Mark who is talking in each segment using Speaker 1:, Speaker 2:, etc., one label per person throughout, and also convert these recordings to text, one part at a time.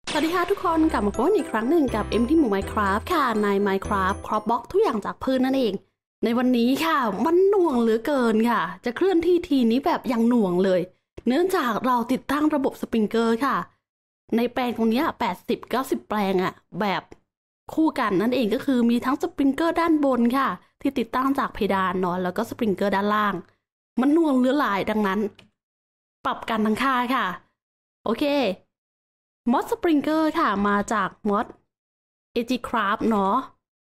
Speaker 1: สวัสดีค่ะทุกคนกลับมาพบกันอีกครั้งหนึ่งกับที่หมู่ Minecraft ค่ะใน Minecraft Crop Box ทุกอย่างจากพื้นนั่นเองในวันนี้ค่ะมันหน่วงเหลือเกินค่ะจะเคลื่อนที่ทีนี้แบบยังหน่วงเลยเนื่องจากเราติดตั้งระบบสปริงเกอร์ค่ะในแปลงตรงนี้80-90 แปลงอะแบบคู่กันนั่นเองก็คือมีทั้งสปริงเกอร์ด้านบนค่ะที่ติดตั้งจากเพดานเนาะแล้วก็สปริงเกอร์ด้านล่างมันหน่วงเหลือหลายดังนั้นปรับกันทั้งค่าค่ะโอเคมอดสปริงเกอร์ค่ะมาจากมอด AG Craft เนาะ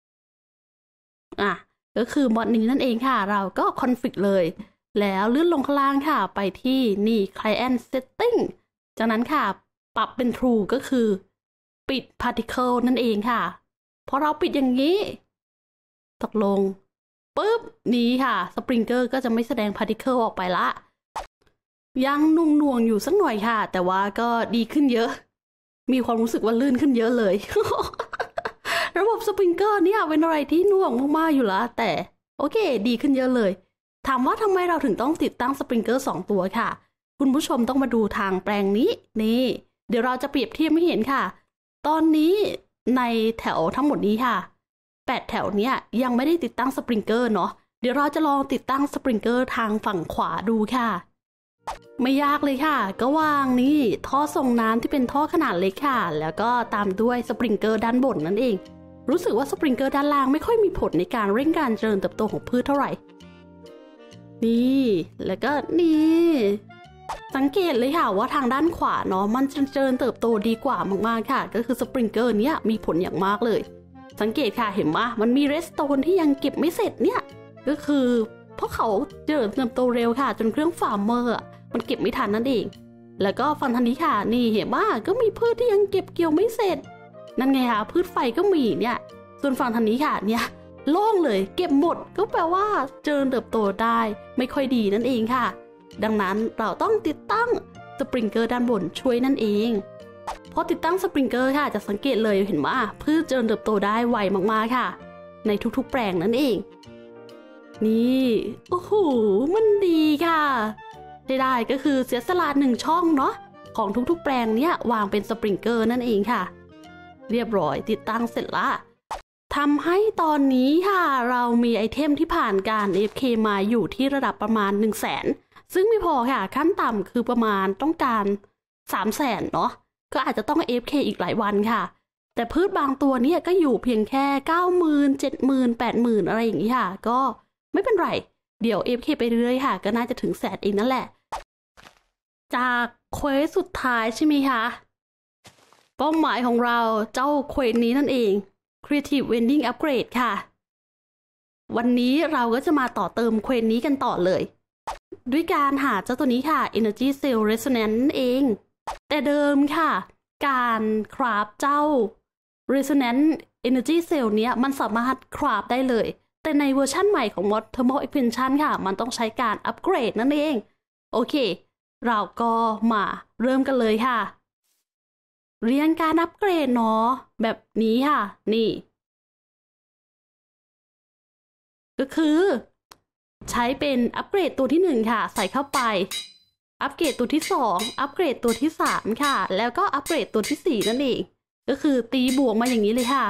Speaker 1: ก็คือมอดนี้นั่นเองค่ะเราก็คอนฟิกเลยแล้วเลื่อนลงข้างล่างค่ะไปที่นี่ Client Setting จากนั้นค่ะปรับเป็น True ก็คือปิด Particle นั่นเองค่ะพอเราปิดอย่างนี้ตกลงปุ๊บนี้ค่ะสปริงเกอร์ก็จะไม่แสดง Particle ออกไปละยังนุ่งๆอยู่สักหน่อยค่ะแต่ว่าก็ดีขึ้นเยอะมีความรู้สึกว่าลื่นขึ้นเยอะเลย ระบบสปริงเกอร์เนี่ยเป็นอะไรที่น่วงมากๆอยู่แล้วแต่โอเคดีขึ้นเยอะเลยถามว่าทำไมเราถึงต้องติดตั้งสปริงเกอร์2ตัวค่ะคุณผู้ชมต้องมาดูทางแปลงนี้นี่เดี๋ยวเราจะเปรียบเทียบให้เห็นค่ะตอนนี้ในแถวทั้งหมดนี้ค่ะ8แถวเนี้ยยังไม่ได้ติดตั้งสปริงเกอร์เนาะเดี๋ยวเราจะลองติดตั้งสปริงเกอร์ทางฝั่งขวาดูค่ะไม่ยากเลยค่ะก็วางนี่ท่อส่งน้ำที่เป็นท่อขนาดเล็กค่ะแล้วก็ตามด้วยสปริงเกอร์ด้านบนนั่นเองรู้สึกว่าสปริงเกอร์ด้านล่างไม่ค่อยมีผลในการเร่งการเจริญเติบโตของพืชเท่าไหร่นี่แล้วก็นี่สังเกตเลยค่ะว่าทางด้านขวาเนาะมันเจริญเติบโตดีกว่ามากๆค่ะก็คือสปริงเกอร์เนี้ยมีผลอย่างมากเลยสังเกตค่ะเห็นไหมมันมีเรสโตนที่ยังเก็บไม่เสร็จเนี่ยก็คือเพราะเขาเจริญเติบโตเร็วค่ะจนเครื่องฟาร์มเมอร์มันเก็บไม่ทันนั่นเองแล้วก็ฝั่งทางนี้ค่ะนี่เห็นว่าก็มีพืชที่ยังเก็บเกี่ยวไม่เสร็จนั่นไงคะพืชไฟก็มีเนี่ยส่วนฝั่งทางนี้ค่ะเนี่ยโล่งเลยเก็บหมดก็แปลว่าเจริญเติบโตได้ไม่ค่อยดีนั่นเองค่ะดังนั้นเราต้องติดตั้งสปริงเกอร์ด้านบนช่วยนั่นเองพอติดตั้งสปริงเกอร์ค่ะจะสังเกตเลยเห็นว่าพืชเจริญเติบโตได้ไวมากๆค่ะในทุกๆแปลงนั่นเองนี่โอ้โหมันดีค่ะได้ก็คือเสียสละ1ช่องเนาะของทุกๆแปลงเนี้ยวางเป็นสปริงเกอร์นั่นเองค่ะเรียบร้อยติดตั้งเสร็จละทำให้ตอนนี้ค่ะเรามีไอเทมที่ผ่านการ AFK มาอยู่ที่ระดับประมาณ 100,000 ซึ่งไม่พอค่ะขั้นต่ำคือประมาณต้องการ 300,000 เนาะก็อาจจะต้อง AFK อีกหลายวันค่ะแต่พืชบางตัวเนี่ยก็อยู่เพียงแค่ 90,000 70,000 80,000 อะไรอย่างนี้ค่ะก็ไม่เป็นไรเดี๋ยว AFK ไปเรื่อยค่ะก็น่าจะถึง100,000เองนั่นแหละจากเควสสุดท้ายใช่ไหมคะเป้าหมายของเราเจ้าเควสนี้นั่นเอง Creative Vending Upgrade ค่ะวันนี้เราก็จะมาต่อเติมเควสนี้กันต่อเลยด้วยการหาเจ้าตัวนี้ค่ะ Energy Cell Resonance นั่นเองแต่เดิมค่ะการคราฟเจ้า Resonance Energy Cell เนี้ยมันสามารถคราฟได้เลยแต่ในเวอร์ชั่นใหม่ของ Mod Thermal Expansion ค่ะมันต้องใช้การอัปเกรดนั่นเองโอเคเราก็มาเริ่มกันเลยค่ะเรียงการอัปเกรดเนาะแบบนี้ค่ะนี่ก็คือใช้เป็นอัปเกรดตัวที่1ค่ะใส่เข้าไปอัปเกรดตัวที่2อัปเกรดตัวที่3ค่ะแล้วก็อัปเกรดตัวที่4นั่นเองก็คือตีบวกมาอย่างนี้เลยค่ะ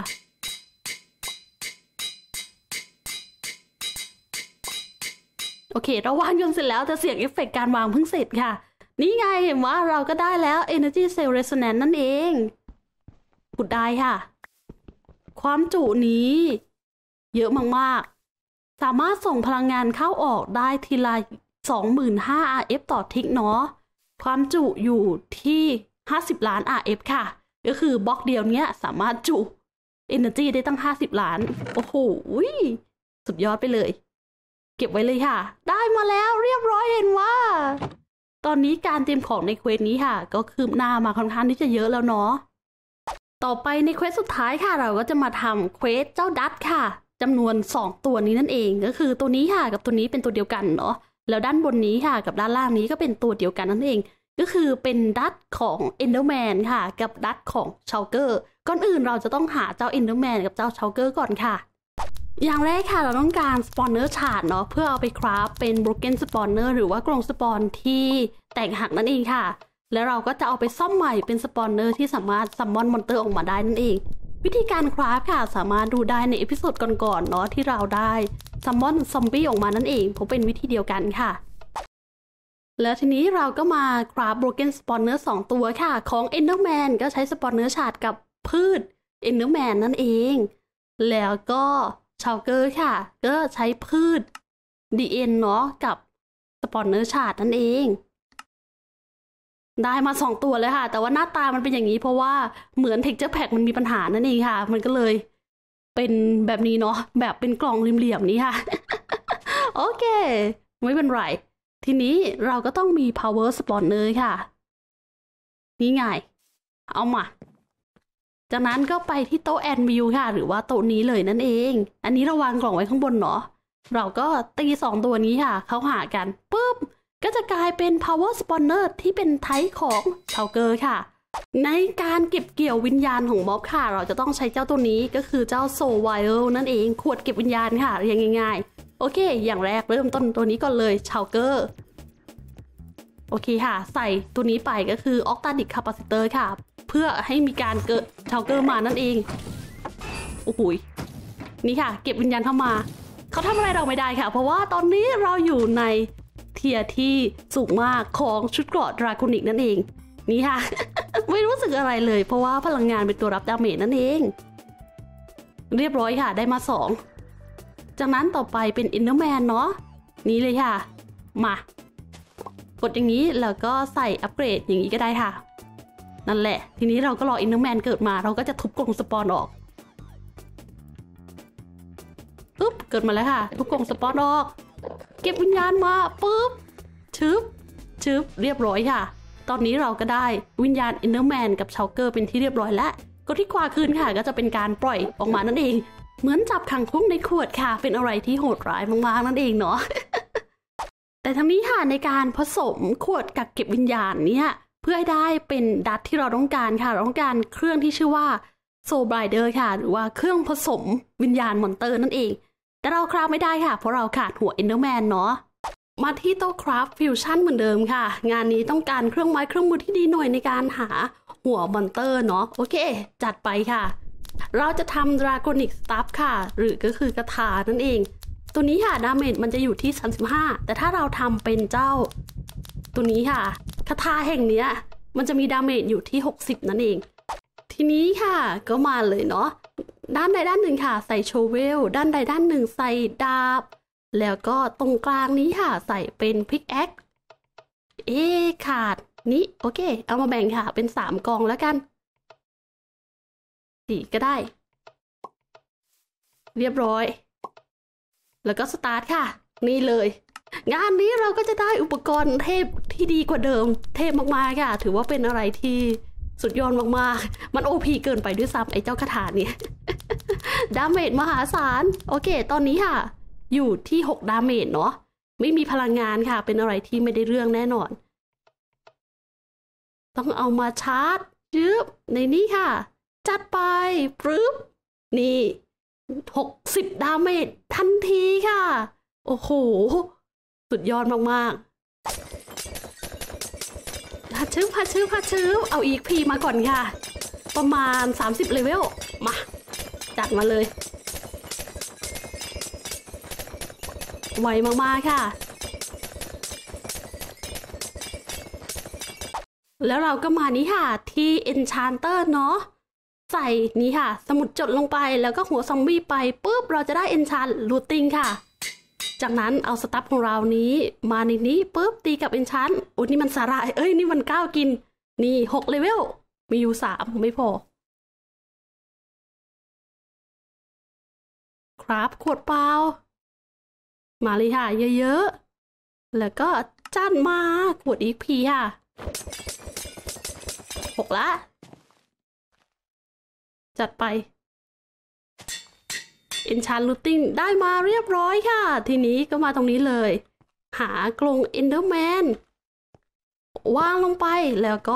Speaker 1: โอเคเราวางจนเสร็จแล้วแต่เสียงเอฟเฟกต์การวางเพิ่งเสร็จค่ะนี่ไงเห็นว่าเราก็ได้แล้ว Energy Cell Resonance นั่นเองขุดได้ค่ะความจุนี้เยอะมากๆสามารถส่งพลังงานเข้าออกได้ทีละ 25,000 RF ต่อทิกเนาะความจุอยู่ที่50 ล้าน RF ค่ะก็คือบล็อกเดียวเนี้ยสามารถจุ Energy ได้ตั้ง50 ล้านโอ้โหสุดยอดไปเลยเก็บไว้เลยค่ะได้มาแล้วเรียบร้อยเห็นว่าตอนนี้การเตรียมของในเควสนี้ค่ะก็คืบหน้ามาค่อนข้างที่จะเยอะแล้วเนาะต่อไปในเควสสุดท้ายค่ะเราก็จะมาทำเควสเจ้าดัตค่ะจำนวน2ตัวนี้นั่นเองก็คือตัวนี้ค่ะกับตัวนี้เป็นตัวเดียวกันเนาะแล้วด้านบนนี้ค่ะกับด้านล่างนี้ก็เป็นตัวเดียวกันนั่นเองก็คือเป็นดัตของ Enderman ค่ะกับดัตของชาวเกอร์ก่อนอื่นเราจะต้องหาเจ้า Enderman กับเจ้าชาวเกอร์ก่อนค่ะอย่างแรกค่ะเราต้องการสปอนเนอร์ชาร์ดเนาะเพื่อเอาไปคราฟเป็น broken spawner หรือว่ากรงสปอนที่แตกหักนั่นเองค่ะแล้วเราก็จะเอาไปซ่อมใหม่เป็นสปอนเนอร์ที่สามารถซัมมอนมอนเตอร์ออกมาได้นั่นเองวิธีการคราฟค่ะสามารถดูได้ในเอพิโซดก่อนๆเนาะที่เราได้ซัมมอนซอมบี้ออกมานั่นเองผมเป็นวิธีเดียวกันค่ะแล้วทีนี้เราก็มาคราฟโบรเกนสปอนเนอร์2ตัวค่ะของเอนเดอร์แมนก็ใช้สปอนเนอร์ฉาดกับพืชเอนเดอร์แมนนั่นเองแล้วก็ชาวเกอร์ค่ะก็ใช้พืชดีเอ็นเนาะกับสปอนเนอร์ฉาดนั่นเองได้มา2ตัวเลยค่ะแต่ว่าหน้าตามันเป็นอย่างนี้เพราะว่าเหมือน texture pack มันมีปัญหานั่นเองค่ะมันก็เลยเป็นแบบนี้เนาะแบบเป็นกล่องเหลี่ยมๆนี้ค่ะ โอเคไม่เป็นไรทีนี้เราก็ต้องมี power spawner ค่ะนี่ไงเอามาจากนั้นก็ไปที่โต๊ะแอนวิวค่ะหรือว่าโต๊ะนี้เลยนั่นเองอันนี้เราวางกล่องไว้ข้างบนเนาะเราก็ตี2ตัวนี้ค่ะเข้าหากันปุ๊บก็จะกลายเป็น power spawner ที่เป็นไทป์ของชาวเกอร์ค่ะในการเก็บเกี่ยววิญญาณของม็อบค่ะเราจะต้องใช้เจ้าตัวนี้ก็คือเจ้าโซไวเอลนั่นเองขวดเก็บวิญญาณค่ะเรียงง่ายๆโอเคอย่างแรกเริ่มต้นตัวนี้ก่อนเลยชาวเกอร์โอเคค่ะใส่ตัวนี้ไปก็คือออกตาดิกคาปาซิเตอร์ค่ะเพื่อให้มีการเกิดชาวเกอร์มานั่นเองโอ้โหนี่ค่ะเก็บวิญญาณเข้ามาเขาทำอะไรเราไม่ได้ค่ะเพราะว่าตอนนี้เราอยู่ในเทียร์ที่สูงมากของชุดเกราะดราโกนิกนั่นเองนี่ค่ะ ไม่รู้สึกอะไรเลยเพราะว่าพลังงานเป็นตัวรับดาเมจนั่นเองเรียบร้อยค่ะได้มา2จากนั้นต่อไปเป็นอินเนอร์แมนเนาะนี่เลยค่ะมากดอย่างนี้แล้วก็ใส่อัปเกรดอย่างนี้ก็ได้ค่ะนั่นแหละทีนี้เราก็รออินเนอร์แมนเกิดมาเราก็จะทุบกล่องสปอนออกปุ๊บเกิดมาแล้วค่ะทุบกล่องสปอนออกเก็บวิญญาณมาปุ๊บชึบเรียบร้อยค่ะตอนนี้เราก็ได้วิญญาณอินเนอร์แมนกับชาวเกอร์เป็นที่เรียบร้อยแล้วก็ที่ขวาคืนค่ะก็จะเป็นการปล่อยออกมานั่นเองเหมือนจับขังคุกในขวดค่ะเป็นอะไรที่โหดร้ายมากๆนั่นเองเนาะ แต่ทั้งนี้ค่ะในการผสมขวดกักเก็บวิญญาณเนี่ยเพื่อให้ได้เป็นดัตที่เราต้องการค่ะเราต้องการเครื่องที่ชื่อว่าโซลไบเดอร์ค่ะหรือว่าเครื่องผสมวิญญาณมอนเตอร์นั่นเองแต่เราคราฟไม่ได้ค่ะเพราะเราขาดหัวเอนเดอร์แมนเนาะมาที่โต๊ะคราฟฟิวชั่นเหมือนเดิมค่ะงานนี้ต้องการเครื่องไม้เครื่องมือที่ดีหน่อยในการหาหัวมอนเตอร์เนาะโอเคจัดไปค่ะเราจะทำดราโกนิกสตัฟค่ะหรือก็คือกระถานั่นเองตัวนี้ค่ะดาเมจมันจะอยู่ที่35แต่ถ้าเราทำเป็นเจ้าตัวนี้ค่ะคาถาแห่งเนี้ยมันจะมีดาเมจอยู่ที่60นั่นเองทีนี้ค่ะก็มาเลยเนาะด้านใดด้านหนึ่งค่ะใส่โชเวลด้านใดด้านหนึ่งใส่ดาบแล้วก็ตรงกลางนี้ค่ะใส่เป็นพิกแอคขาดนี้โอเคเอามาแบ่งค่ะเป็น3กองแล้วกัน4ก็ได้เรียบร้อยแล้วก็สตาร์ทค่ะนี่เลยงานนี้เราก็จะได้อุปกรณ์เทพที่ดีกว่าเดิมเทพมากๆค่ะถือว่าเป็นอะไรที่สุดยอดมากๆมันโอพีเกินไปด้วยซ้ำไอ้เจ้าคาถาเนี่ย ดาเมจมหาศาลโอเคตอนนี้ค่ะอยู่ที่6ดาเมจเนาะไม่มีพลังงานค่ะเป็นอะไรที่ไม่ได้เรื่องแน่นอนต้องเอามาชาร์จยึบในนี้ค่ะจัดไปปึ๊บนี่60ดาเมจทันทีค่ะโอ้โหสุดยอดมากๆพัดชื้อเอาอีกพีมาก่อนค่ะประมาณ30เลเวลมาจัดมาเลยไวมากๆค่ะแล้วเราก็มานี้ค่ะที่ Enchanter เนาะใส่นี้ค่ะสมุดจดลงไปแล้วก็หัวซอมบี้ไปปุ๊บเราจะได้ Enchant Looting ค่ะจากนั้นเอาสตัฟของเรานี้มาในนี้ปุ๊บตีกับ Enchant โอ้นี่มันสาหร่ายนี่มัน9กินนี่6เลเวลมีอยู่3ไม่พอครับขวดเปล่ามาเลยค่ะเยอะๆแล้วก็จัดมาขวดอีกพีค่ะ6ละจัดไป Enchant Looting ได้มาเรียบร้อยค่ะทีนี้ก็มาตรงนี้เลยหากรง Enderman วางลงไปแล้วก็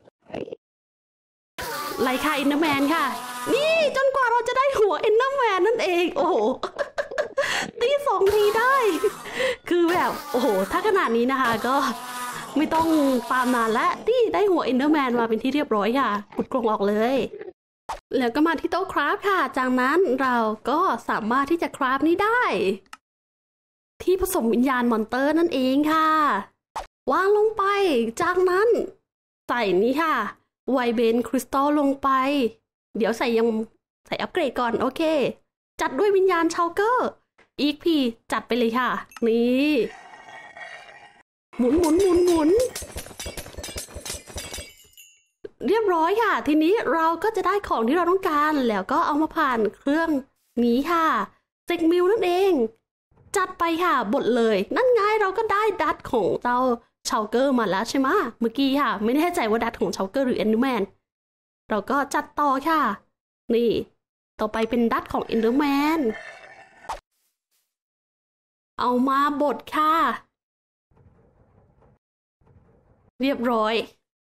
Speaker 1: ไล่ฆ่า Enderman ค่ะนี่จนกว่าเราจะได้หัว Enderman นั่นเองโอ้โห ตี2 ทีได้คือแบบโอ้โหถ้าขนาดนี้นะคะก็ไม่ต้องฟาร์มนานและที่ได้หัวเอนเดอร์แมนมาเป็นที่เรียบร้อยค่ะขุดกรงออกเลยแล้วก็มาที่โต๊ะคราฟค่ะจากนั้นเราก็สามารถที่จะคราฟนี้ได้ที่ผสมวิญญาณมอนเตอร์นั่นเองค่ะวางลงไปจากนั้นใส่นี้ค่ะไวเบนคริสตัลลงไปเดี๋ยวใส่อัปเกรดก่อนโอเคจัดด้วยวิญญาณชาวเกอร์อีกพีจัดไปเลยค่ะนี่หมุนเรียบร้อยค่ะทีนี้เราก็จะได้ของที่เราต้องการแล้วก็เอามาผ่านเครื่องนี้ค่ะเซกมิลนั่นเองจัดไปค่ะบดเลยนั่นไงเราก็ได้ดัตของเจ้าชาวเกอร์มาแล้วใช่ไหมเมื่อกี้ค่ะไม่แน่ใจว่าดัตของชาวเกอร์หรือเอนเดอร์แมนเราก็จัดต่อค่ะนี่ต่อไปเป็นดัตของเอนเดอร์แมนเอามาบดค่ะเรียบร้อย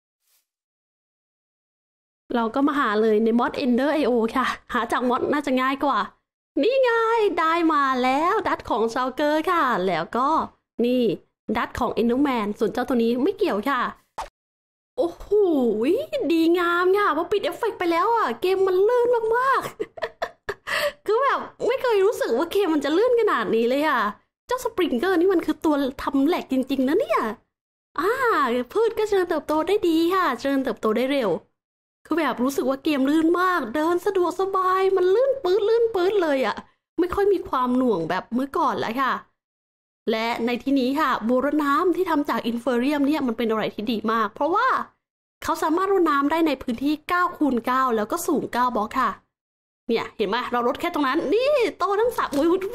Speaker 1: เราก็มาหาเลยในมอด Ender IO ค่ะหาจากมอดน่าจะง่ายกว่านี่ไงได้มาแล้วดัตของชาวเกอร์ค่ะแล้วก็นี่ดัตของ Enderman ส่วนเจ้าตัวนี้ไม่เกี่ยวค่ะโอ้โหดีงามค่ะพอปิดเอฟเฟกต์ไปแล้วอ่ะเกมมันลื่นมากๆคือแบบไม่เคยรู้สึกว่าเกมมันจะลื่นขนาดนี้เลยอ่ะเจ้าสปริงเกอร์นี่มันคือตัวทำแหลกจริงๆนะเนี่ยพืชก็เจริญเติบโตได้ดีค่ะเจริญเติบโตได้เร็วคือแบบรู้สึกว่าเกมลื่นมากเดินสะดวกสบายมันลื่นปื๊ดเลยอ่ะไม่ค่อยมีความหน่วงแบบเมื่อก่อนแล้วค่ะและในที่นี้ค่ะบัวรดน้ำที่ทำจากอินเฟอร์เรียมเนี่ยมันเป็นอะไรที่ดีมากเพราะว่าเขาสามารถรดน้ำได้ในพื้นที่9x9แล้วก็สูง9บล็อกค่ะเนี่ยเห็นไหมเราลดแค่ตรงนั้นนี่โตทั้ง3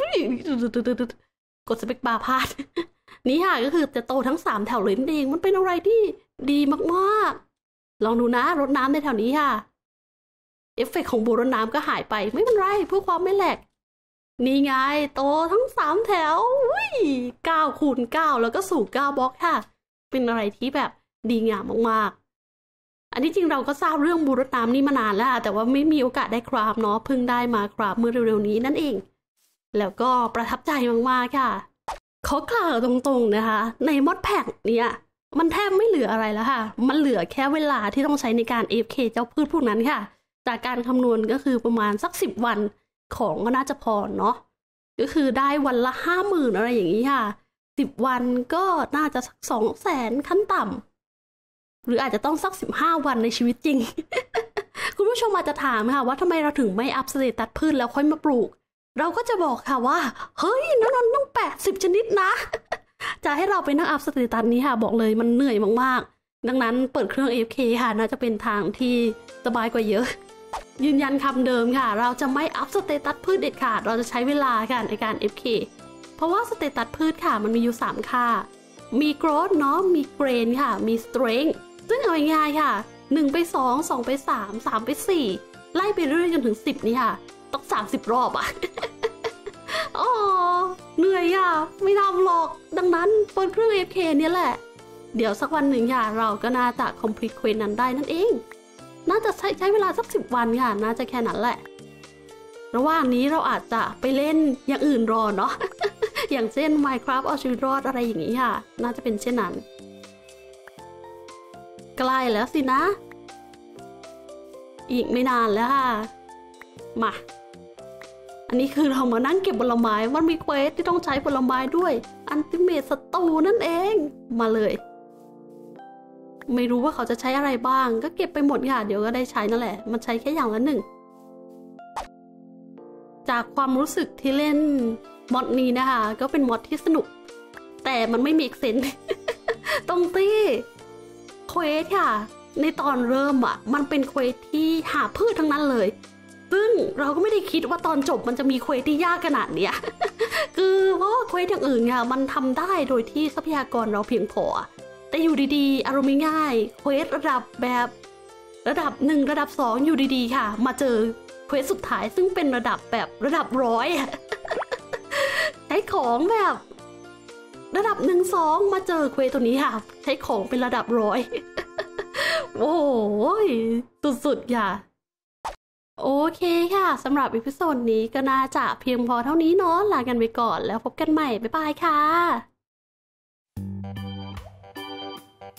Speaker 1: กดสเปคบาร์พลาดนี่ค่ะก็คือจะโตทั้ง3แถวเลยนั่นเองมันเป็นอะไรที่ดีมากๆลองดูนะรดน้ำในแถวนี้ค่ะเอฟเฟกต์ของบัวรดน้ำก็หายไปไม่เป็นไรเพื่อความไม่แหลกนี่ไงโตทั้ง3แถว9x9แล้วก็สูง9บล็อกค่ะเป็นอะไรที่แบบดีงามมากๆอันที่จริงเราก็ทราบเรื่องบัวรดน้ำนี่มานานแล้วแต่ว่าไม่มีโอกาสได้คราฟเนาะเพิ่งได้มาคราฟเมื่อเร็วๆนี้นั่นเองแล้วก็ประทับใจมากๆค่ะเขากล่าวตรงๆนะคะในมอดแพ็กเนี่ยมันแทบไม่เหลืออะไรแล้วค่ะมันเหลือแค่เวลาที่ต้องใช้ในการ AFK เจ้าพืชพวกนั้นค่ะจากการคำนวณก็คือประมาณสัก10 วันของก็น่าจะพอเนาะก็คือได้วันละ50,000อะไรอย่างนี้ค่ะ10 วันก็น่าจะสัก200,000ขั้นต่ำหรืออาจจะต้องสัก15 วันในชีวิตจริง คุณผู้ชมอาจจะถามค่ะว่าทำไมเราถึงไม่อัพสเตตัสพืชแล้วค่อยมาปลูกเราก็จะบอกค่ะว่าเฮ้ยนั่นต้อง80 ชนิดนะ จะให้เราไปนั่งอัพสเตตัสนี้ค่ะบอกเลยมันเหนื่อยมากๆดังนั้นเปิดเครื่อง AFK ค่ะน่าจะเป็นทางที่สบายกว่าเยอะยืนยันคำเดิมค่ะเราจะไม่อัพสเตตัสพืชเด็ดขาดเราจะใช้เวลาค่ะในการ FK เพราะว่าสเตตัสพืชค่ะมันมีอยู่3ค่ามี growth เนาะมี grain ค่ะมี strength ซึ่งเอาง่ายๆค่ะ1ไป2 2ไป3 3ไป4ไล่ไปเรื่อยจนถึง10นี่ค่ะต้อง30 รอบอ่ะ อ๋อเหนื่อยอ่ะไม่ทำหรอกดังนั้นเปิดเครื่อง FK เนี่ยแหละเดี๋ยวสักวันหนึ่งค่ะเราก็น่าจะ complete quest นั้นได้นั่นเองน่าจะใช้เวลาสัก10 วันค่ะน่าจะแค่นั้นแหละระหว่างนี้เราอาจจะไปเล่นอย่างอื่นรอเนาะ อย่างเช่น Minecraft เอาชีวิตรอดอะไรอย่างนี้ค่ะน่าจะเป็นเช่นนั้นใกล้แล้วสินะอีกไม่นานแล้วค่ะมาอันนี้คือเรามานั่งเก็บผลไม้มันมีเควสที่ต้องใช้ผลไม้ด้วยอันติเมทศัตรูนั่นเองมาเลยไม่รู้ว่าเขาจะใช้อะไรบ้างก็เก็บไปหมดค่ะเดี๋ยวก็ได้ใช้นั่นแหละมันใช้แค่อย่างละ1จากความรู้สึกที่เล่นมอดนี้นะคะก็เป็นมอดที่สนุกแต่มันไม่มีเซน ตรงที่เควสค่ะในตอนเริ่มอ่ะมันเป็นเควสที่หาพืชทั้งนั้นเลยซึ่งเราก็ไม่ได้คิดว่าตอนจบมันจะมีเควสที่ยากขนาดเนี้ย คือเพราะว่าเควสอย่างอื่นค่ะมันทำได้โดยที่ทรัพยากรเราเพียงพอแต่อยู่ดีๆอารมณ์ง่ายเควสระดับแบบระดับ1ระดับ2อยู่ดีๆค่ะมาเจอเควสสุดท้ายซึ่งเป็นระดับแบบระดับ100 ใช้ของแบบระดับ1 2มาเจอเควสตัวนี้ค่ะใช้ของเป็นระดับ100 โอ้ยสุดๆค่ะโอเคค่ะสำหรับอีพิโซดนี้ก็น่าจะเพียงพอเท่านี้เนาะลากันไปก่อนแล้วพบกันใหม่บ๊ายบายค่ะ